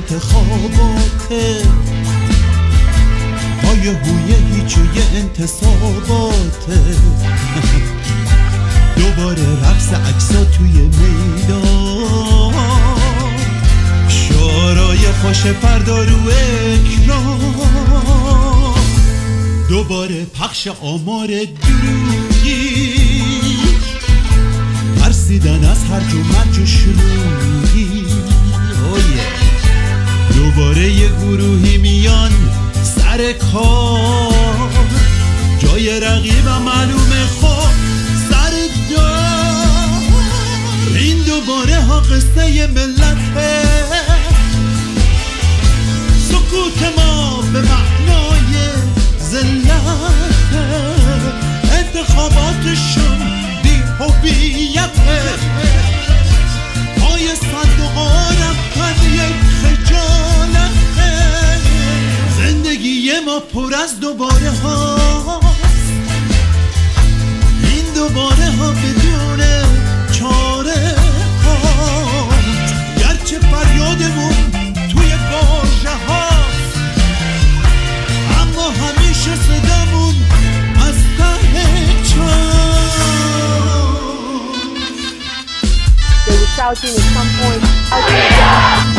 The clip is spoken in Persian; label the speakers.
Speaker 1: انتخاباته، های هویه هیچوی انتصاباته. دوباره رقص عکسا توی میدان، شعارای خوش فردا رو اکران، دوباره پخش آمار دروغی، ترسیدن از هرج و مرج و شلوغی. دوباره یه گروهی میان سر کار، جای رقیبم معلومه خب سر دار. این دوباره ها قصه ملته، سکوت ما به معنای ذلت، انتخاباتشون بی هویته، پای صندوقا رفتن یک خجالته. زندگی ما پر از دوباره هاست، این دوباره ها بدون چاره هاست. گرچه فریادمون توی واژه هاست، اما همیشه صدامون از ته
Speaker 2: They were shouting at some point.